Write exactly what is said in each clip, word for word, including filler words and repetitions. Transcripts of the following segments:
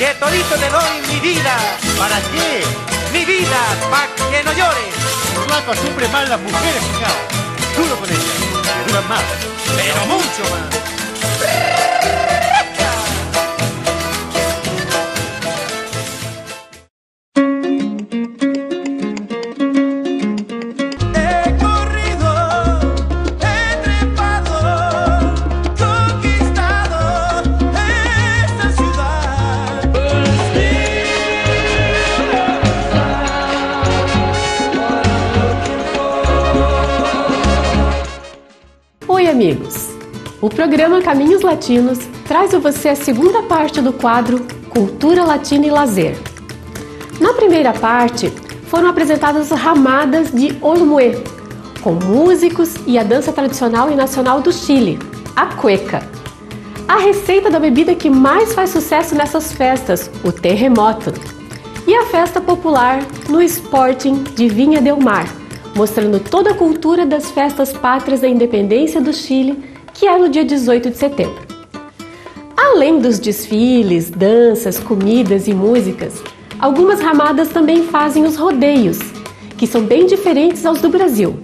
que todito te doy mi vida. ¿Para qué? Mi vida, pa' que no llores. Flaco, sufre más las mujeres, fijado. Duro con ellas, que duran más. Pero mucho más. Oi, amigos! O programa Caminhos Latinos traz a você a segunda parte do quadro Cultura Latina e Lazer. Na primeira parte, foram apresentadas ramadas de Olmué, com músicos e a dança tradicional e nacional do Chile, a cueca. A receita da bebida que mais faz sucesso nessas festas, o terremoto. E a festa popular no Sporting de Vinha del Mar, mostrando toda a cultura das festas pátrias da independência do Chile, que é no dia dezoito de setembro. Além dos desfiles, danças, comidas e músicas, algumas ramadas também fazem os rodeios, que são bem diferentes aos do Brasil.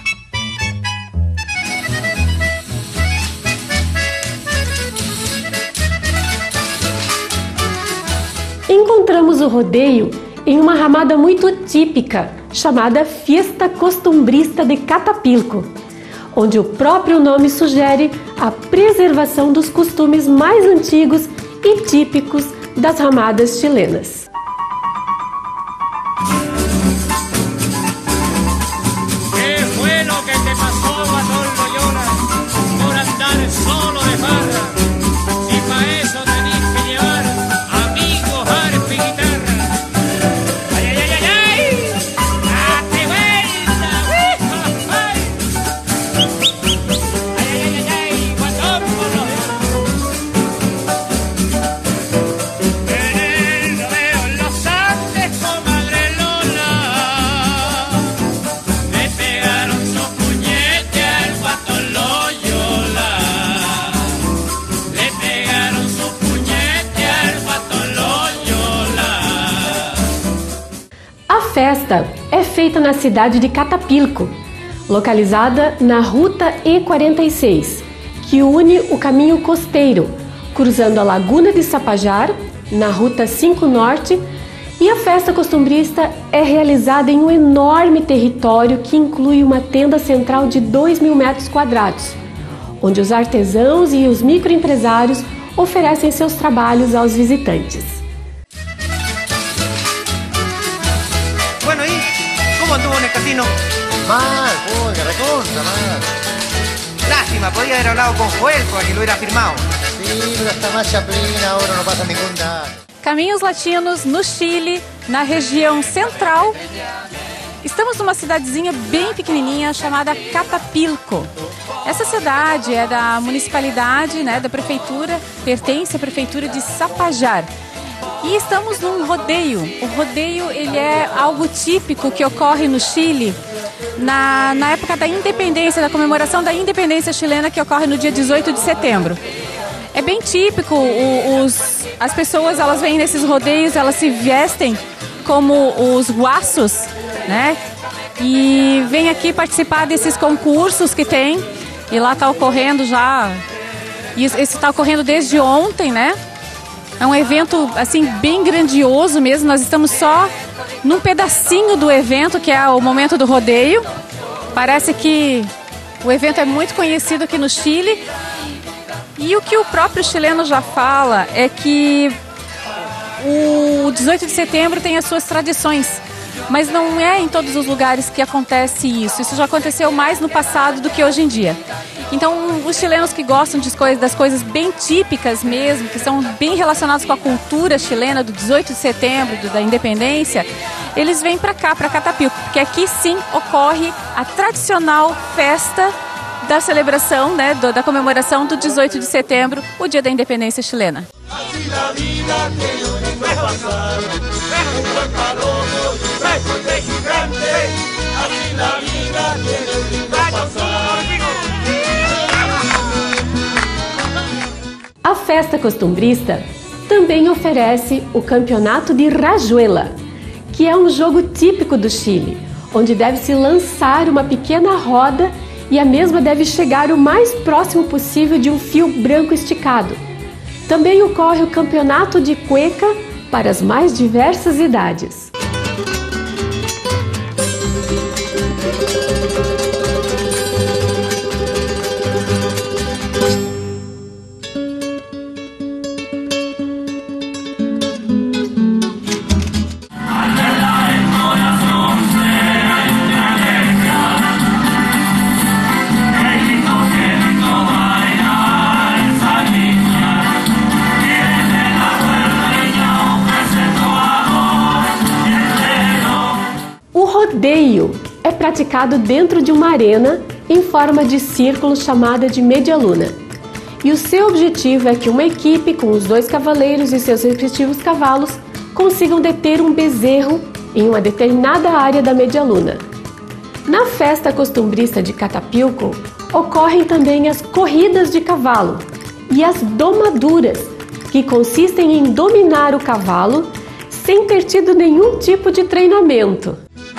Encontramos o rodeio em uma ramada muito típica, chamada Fiesta Costumbrista de Catapilco, onde o próprio nome sugere a preservação dos costumes mais antigos e típicos das ramadas chilenas. ¿Qué fue lo que te pasó, Bartol Loyola, por andar solo de farra? Si pa' eso tenés que llevar amigos, arpa y guitarra. ¡Ay, ay, ay, ay, ay! ¡Date vuelta! ¡Ay! ¡Ay, ay, ay, ay! ¡Guatón, mono! En el rodeo en los Andes, comadre Lola, le pegaron su puñete al Guatón Loyola. Le pegaron su puñete al Guatón Loyola. A festa é feita na cidade de Catapilco, localizada na Ruta E quarenta e seis, que une o caminho costeiro, cruzando a Laguna de Sapajaro, na Ruta cinco Norte, e a festa costumbrista é realizada em um enorme território que inclui uma tenda central de dois mil metros quadrados, onde os artesãos e os microempresários oferecem seus trabalhos aos visitantes. Bueno, ¿y cómo anduvo en el casino? Mal, oiga, recontra, mal. Lástima, podía haber hablado con Joel para que lo hubiera firmado. Sí, pero hasta más Chaplin ahora no pasa ningún daño. Caminhos Latinos no Chile, na região central. Estamos numa cidadezinha bem pequenininha chamada Catapilco. Essa cidade é da municipalidade, né, da prefeitura, pertence à prefeitura de Sapajaro. E estamos num rodeio. O rodeio ele é algo típico que ocorre no Chile na, na época da independência, da comemoração da independência chilena, que ocorre no dia dezoito de setembro. É bem típico, o, os, as pessoas elas vêm nesses rodeios, elas se vestem como os guaços, né? E vêm aqui participar desses concursos que tem. E lá está ocorrendo já, isso está ocorrendo desde ontem, né? É um evento assim bem grandioso mesmo. Nós estamos só num pedacinho do evento, que é o momento do rodeio. Parece que o evento é muito conhecido aqui no Chile. E o que o próprio chileno já fala é que o dezoito de setembro tem as suas tradições, mas não é em todos os lugares que acontece isso. Isso já aconteceu mais no passado do que hoje em dia. Então, os chilenos que gostam de coisas, das coisas bem típicas mesmo, que são bem relacionadas com a cultura chilena do dezoito de setembro, do, da independência, eles vêm para cá, para Catapilco, porque aqui sim ocorre a tradicional festa da celebração, né, do, da comemoração do dezoito de setembro, o dia da independência chilena. A festa costumbrista também oferece o Campeonato de Rayuela, que é um jogo típico do Chile, onde deve-se lançar uma pequena roda e a mesma deve chegar o mais próximo possível de um fio branco esticado. Também ocorre o Campeonato de Cueca para as mais diversas idades. O rodeio é praticado dentro de uma arena em forma de círculo chamada de media luna. E o seu objetivo é que uma equipe com os dois cavaleiros e seus respectivos cavalos consigam deter um bezerro em uma determinada área da media luna. Na festa costumbrista de Catapilco ocorrem também as corridas de cavalo e as domaduras, que consistem em dominar o cavalo sem ter tido nenhum tipo de treinamento.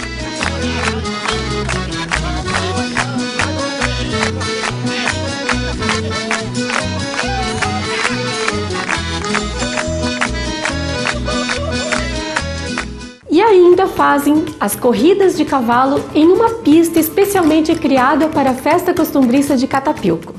E ainda fazem as corridas de cavalo em uma pista especialmente criada para a festa costumbrista de Catapilco.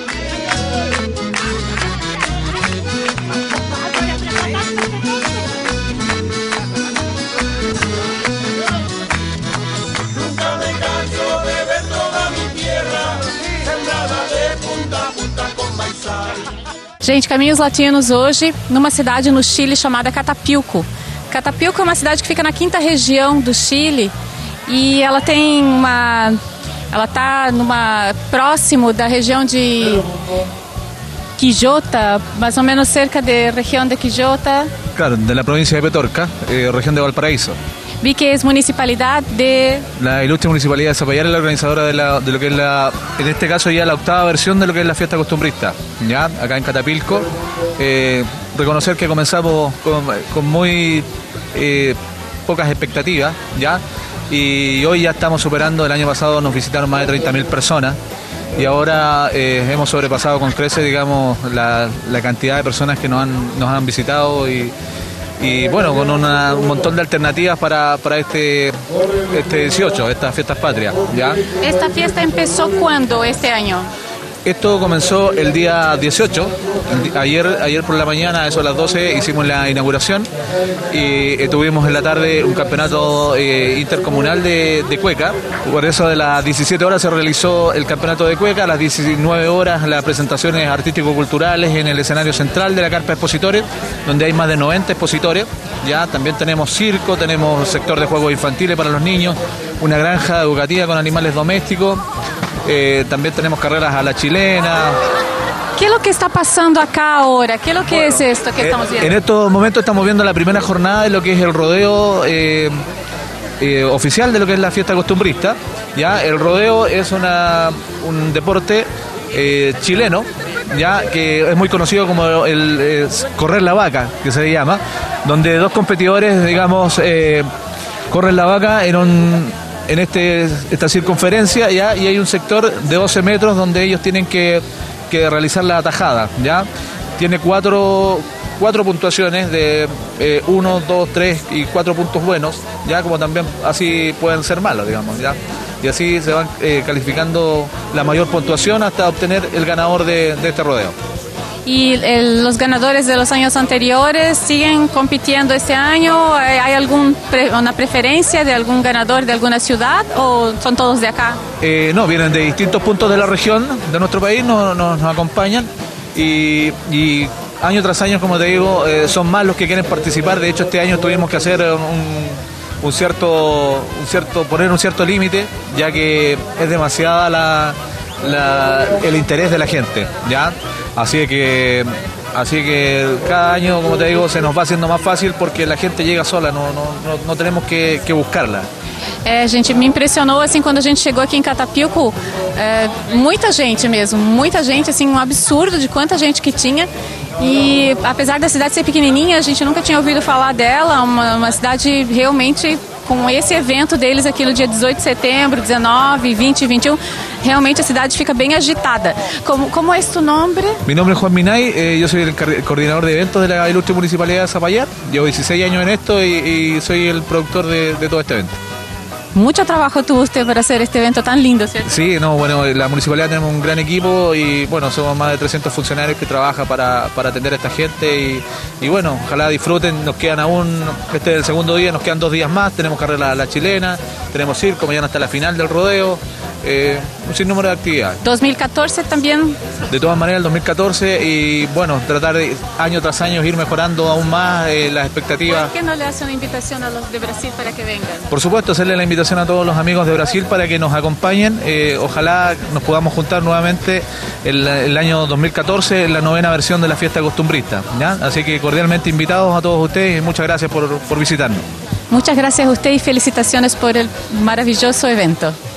Gente, Caminhos Latinos hoje numa cidade no Chile chamada Catapilco. Catapilco é uma cidade que fica na quinta região do Chile e ela tem uma, ela está numa próximo da região de Quillota, mais ou menos cerca da região de Quillota. Claro, de la provincia de Petorca, eh, región de Valparaíso. Vi que es municipalidad de... La ilustre municipalidad de Zapallar es la organizadora de, la, de lo que es la, en este caso ya la octava versión de lo que es la fiesta costumbrista, ya acá en Catapilco. Eh, reconocer que comenzamos con, con muy eh, pocas expectativas, ya, y hoy ya estamos superando. El año pasado nos visitaron más de treinta mil personas y ahora eh, hemos sobrepasado con creces, digamos, la, la cantidad de personas que nos han, nos han visitado y Y bueno, con una, un montón de alternativas para, para este, este dieciocho, estas fiestas patrias, ¿ya? ¿Esta fiesta empezó cuándo este año? Esto comenzó el día dieciocho, ayer, ayer por la mañana, a eso a las doce, hicimos la inauguración y eh, tuvimos en la tarde un campeonato eh, intercomunal de, de cueca. Por eso de las diecisiete horas se realizó el campeonato de cueca, a las diecinueve horas las presentaciones artístico-culturales en el escenario central de la carpa de expositores, donde hay más de noventa expositores. Ya también tenemos circo, tenemos sector de juegos infantiles para los niños, una granja educativa con animales domésticos. Eh, también tenemos carreras a la chilena. ¿Qué es lo que está pasando acá ahora? ¿Qué es lo que bueno, es esto que eh, estamos viendo? En estos momentos estamos viendo la primera jornada de lo que es el rodeo eh, eh, oficial de lo que es la fiesta costumbrista. ¿Ya? El rodeo es una, un deporte eh, chileno, ya, que es muy conocido como el eh, correr la vaca, que se llama, donde dos competidores, digamos, eh, corren la vaca en un... en este, esta circunferencia, ¿ya? Y hay un sector de doce metros donde ellos tienen que, que realizar la atajada, ¿ya? Tiene cuatro, cuatro puntuaciones de eh, uno, dos, tres y cuatro puntos buenos, ya, como también así pueden ser malos, digamos, ¿ya? Y así se van eh, calificando la mayor puntuación hasta obtener el ganador de, de este rodeo. ¿Y el, los ganadores de los años anteriores siguen compitiendo este año? ¿Hay algún pre, una preferencia de algún ganador de alguna ciudad o son todos de acá? Eh, no, vienen de distintos puntos de la región de nuestro país, nos, nos, nos acompañan y, y año tras año, como te digo, eh, son más los que quieren participar. De hecho, este año tuvimos que hacer un, un cierto, un cierto, poner un cierto límite, ya que es demasiada la, la, el interés de la gente, ¿ya? Así que, así que cada año, como te digo, se nos va haciendo más fácil porque la gente llega sola, no, no, no, no tenemos que, que buscarla. É, gente, me impressionou assim quando a gente chegou aqui em Catapilco, é, muita gente mesmo, muita gente, assim, um absurdo de quanta gente que tinha. E apesar da cidade ser pequenininha, a gente nunca tinha ouvido falar dela, uma, uma cidade realmente com esse evento deles aqui no dia dezoito de setembro, dezenove, vinte e vinte e um, realmente a cidade fica bem agitada. Como, como é tu nome? Mi nombre es Juan Minay, eh, yo soy el, el coordinador de eventos de la Ilustre Municipalidad de Zapallar, llevo dieciséis años en esto y, y soy el productor de, de todo este evento. Mucho trabajo tuvo usted para hacer este evento tan lindo, ¿cierto? Sí, no, bueno, la municipalidad tenemos un gran equipo y bueno, somos más de trescientos funcionarios que trabajan para, para atender a esta gente y, y bueno, ojalá disfruten, nos quedan aún, este es el segundo día, nos quedan dos días más, tenemos carrera la, la chilena, tenemos circo, mañana hasta la final del rodeo, eh, un sinnúmero de actividades. dos mil catorce también. De todas maneras, el dos mil catorce y bueno, tratar de año tras año ir mejorando aún más eh, las expectativas. ¿Por qué no le hace una invitación a los de Brasil para que vengan? Por supuesto, hacerle la invitación a todos los amigos de Brasil para que nos acompañen. Eh, ojalá nos podamos juntar nuevamente el, el año dos mil catorce en la novena versión de la fiesta costumbrista, ¿ya? Así que cordialmente invitados a todos ustedes y muchas gracias por, por visitarnos. Muchas gracias a usted y felicitaciones por el maravilloso evento.